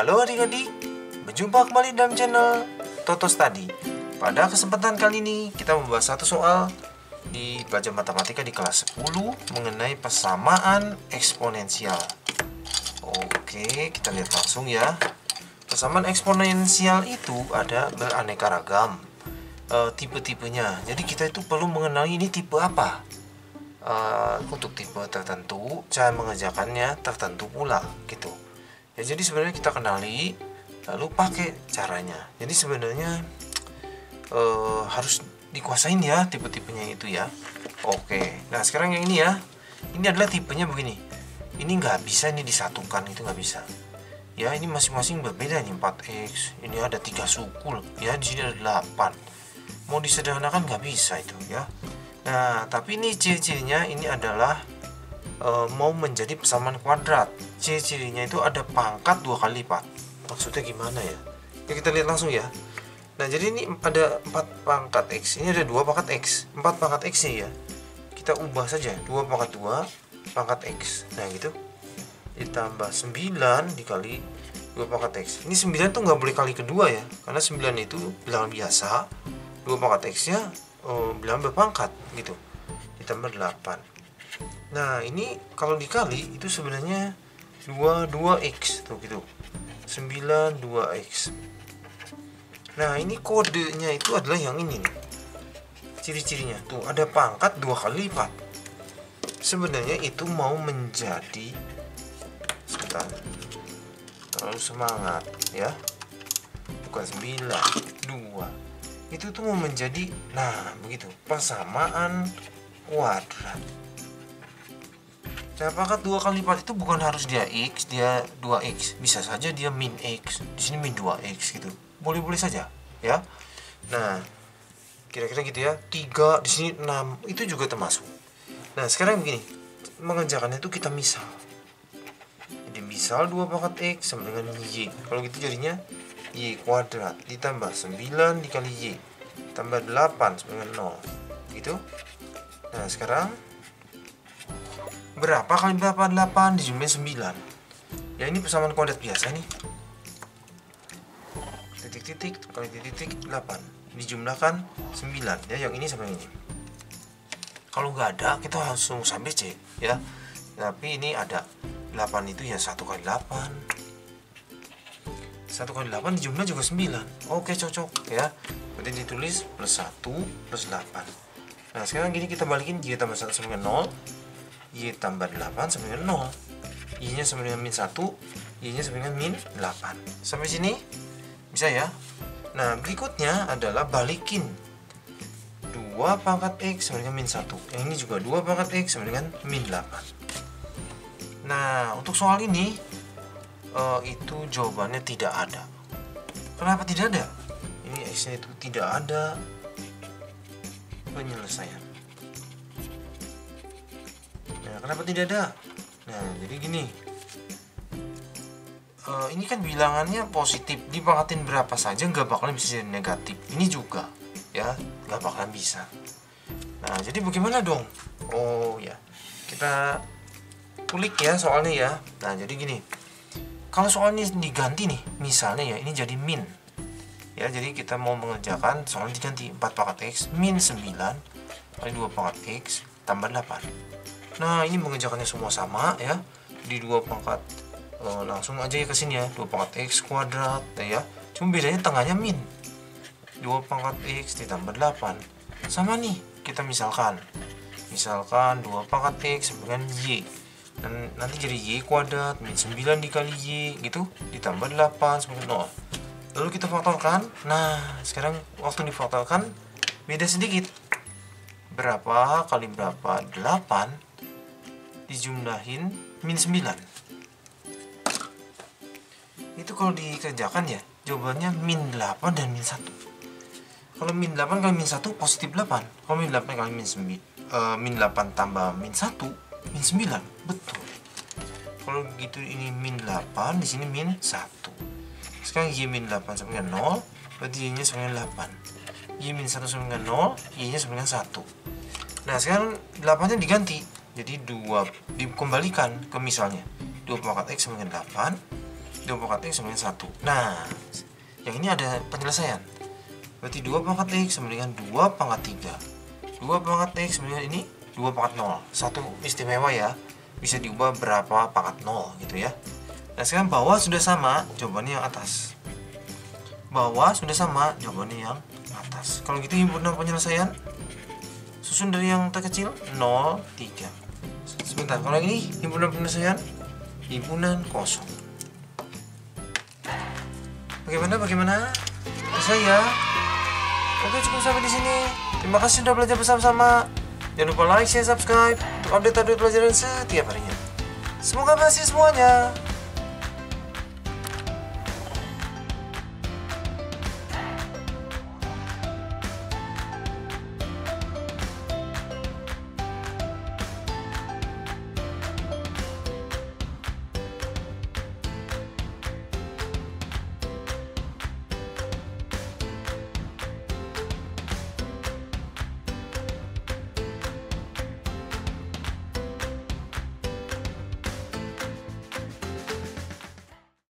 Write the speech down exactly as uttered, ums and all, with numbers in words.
Halo adik-adik, berjumpa kembali dalam channel Toto Study. Pada kesempatan kali ini kita membahas satu soal di pelajaran matematika di kelas sepuluh mengenai persamaan eksponensial. Oke, kita lihat langsung ya. Persamaan eksponensial itu ada beraneka ragam e, tipe-tipenya. Jadi kita itu perlu mengenali ini tipe apa. E, untuk tipe tertentu, cara mengerjakannya tertentu pula gitu. Ya, jadi sebenarnya kita kenali lalu pakai caranya. Jadi sebenarnya uh, harus dikuasain ya tipe-tipenya itu ya. Oke, nah sekarang yang ini ya, ini adalah tipenya begini. Ini nggak bisa ini disatukan, itu nggak bisa. Ya, ini masing-masing berbeda nih, empat x. Ini ada tiga sukul, ya di sini ada delapan. Mau disederhanakan nggak bisa itu ya. Nah, tapi ini ciri-cirinya ini adalah e, mau menjadi persamaan kuadrat. Ciri-cirinya itu ada pangkat dua kali lipat. Maksudnya gimana ya? Ya kita lihat langsung ya. Nah, jadi ini ada empat pangkat x. Ini ada dua pangkat x. empat pangkat x ya. Kita ubah saja. dua pangkat dua pangkat x. Nah, gitu. Ditambah sembilan dikali dua pangkat x. Ini sembilan tuh nggak boleh kali kedua ya. Karena sembilan itu bilangan biasa. dua pangkat x-nya oh, bilangan berpangkat gitu. Ditambah delapan. Nah, ini kalau dikali itu sebenarnya dua puluh dua x tuh gitu. sembilan puluh dua x. Nah, ini kodenya itu adalah yang ini nih. Ciri-cirinya tuh ada pangkat dua kali lipat. Sebenarnya itu mau menjadi sebentar. Terlalu semangat ya. Bukan sembilan, dua. Itu tuh mau menjadi nah, begitu. Persamaan kuadrat. Nah, pangkat dua kali lipat itu bukan harus dia x, dia dua x. Bisa saja dia min x. Di sini min dua x gitu. Boleh-boleh saja, ya. Nah, kira-kira gitu ya. tiga, di sini enam, itu juga termasuk. Nah, sekarang begini. Mengerjakannya itu kita misal. Jadi misal dua pangkat x sama dengan y. Kalau gitu jadinya y kuadrat ditambah sembilan dikali y tambah delapan sama dengan nol. Gitu. Nah, sekarang berapa kali berapa? delapan dijumlahin sembilan. Ya, ini persamaan kuadrat biasa nih. Titik-titik kali titik-titik delapan. Dijumlahkan sembilan. Ya, yang ini sama ini. Kalau nggak ada, kita langsung sampai C. Ya. Tapi ini ada. delapan itu ya satu kali delapan. satu kali delapan dijumlah juga sembilan. Oke, cocok. Ya. Berarti ditulis plus satu plus delapan. Nah, sekarang gini kita balikin. Y tambah satu sama dengan nol. Y tambah delapan sama dengan nol. Y nya sama dengan min satu. Y nya sama dengan min delapan. Sampai sini bisa ya. Nah, berikutnya adalah balikin dua pangkat x sama dengan min satu. Yang ini juga dua pangkat x sama dengan min delapan. Nah, untuk soal ini uh, itu jawabannya tidak ada. Kenapa tidak ada? Ini x nya itu tidak ada penyelesaian. Nah, kenapa tidak ada? Nah, jadi gini. Uh, ini kan bilangannya positif. Dipangkatin berapa saja nggak bakalan bisa jadi negatif. Ini juga, ya, nggak bakalan bisa. Nah, jadi bagaimana dong? Oh ya, kita kulik ya soalnya ya. Nah, jadi gini. Kalau soalnya diganti nih, misalnya ya, ini jadi min. Ya, jadi kita mau mengerjakan soalnya diganti empat pangkat x min sembilan kali dua pangkat x tambah delapan. Nah, ini mengerjakannya semua sama ya. Di dua pangkat e, langsung aja ya ke sini ya. dua pangkat x kuadrat ya. Cuma bedanya tengahnya min. dua pangkat x ditambah delapan. Sama nih, kita misalkan. Misalkan dua pangkat x sama dengan y. Dan nanti jadi y kuadrat min sembilan dikali y gitu ditambah delapan sama dengan nol. Lalu kita faktorkan. Nah, sekarang waktu difaktorkan beda sedikit. Berapa kali berapa? delapan dijumlahin min sembilan. Itu kalau dikerjakan ya, jawabannya min delapan dan min satu. Kalau min delapan kali min satu positif delapan. Kalau min delapan kali min sembilan, uh, min delapan tambah min satu, min sembilan. Betul. Kalau gitu ini min delapan, di sini min satu. Sekarang y min delapan sama dengan nol, berarti y nya sama dengan delapan. Y min satu sama dengan nol, y nya sama dengan satu. Nah, sekarang delapan nya diganti. Jadi dua dikembalikan ke misalnya dua pangkat x sama dengan delapan dua pangkat X sama dengan satu. Nah, yang ini ada penyelesaian. Berarti dua pangkat X sama dengan dua pangkat tiga. dua pangkat X sama dengan ini dua pangkat nol. Satu istimewa ya, bisa diubah berapa pangkat nol gitu ya. Nah sekarang bawah sudah sama, jawabannya yang atas. Bawah sudah sama, jawabannya yang atas. Kalau gitu himpunan penyelesaian, susun dari yang terkecil nol, tiga. Sebentar, kalau ini himpunan penyelesaian, himpunan kosong. Bagaimana, bagaimana? Bisa ya? Oke, cukup sampai di sini. Terima kasih sudah belajar bersama-sama. Jangan lupa like, share, subscribe untuk update-update pelajaran setiap harinya. Semoga berhasil semuanya.